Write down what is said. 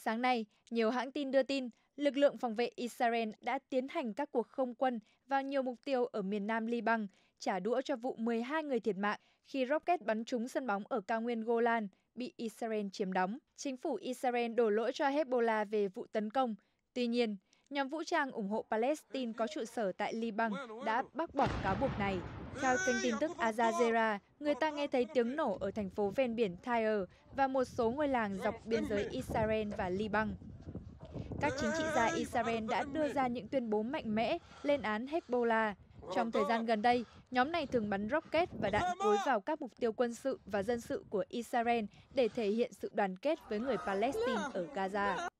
Sáng nay, nhiều hãng tin đưa tin lực lượng phòng vệ Israel đã tiến hành các cuộc không quân vào nhiều mục tiêu ở miền nam Liban, trả đũa cho vụ 12 người thiệt mạng khi rocket bắn trúng sân bóng ở cao nguyên Golan bị Israel chiếm đóng. Chính phủ Israel đổ lỗi cho Hezbollah về vụ tấn công. Tuy nhiên, nhóm vũ trang ủng hộ Palestine có trụ sở tại Liban đã bác bỏ cáo buộc này. Theo kênh tin tức Al Jazeera, người ta nghe thấy tiếng nổ ở thành phố ven biển Tyre và một số ngôi làng dọc biên giới Israel và Liban. Các chính trị gia Israel đã đưa ra những tuyên bố mạnh mẽ lên án Hezbollah. Trong thời gian gần đây, nhóm này thường bắn rocket và đạn cối vào các mục tiêu quân sự và dân sự của Israel để thể hiện sự đoàn kết với người Palestine ở Gaza.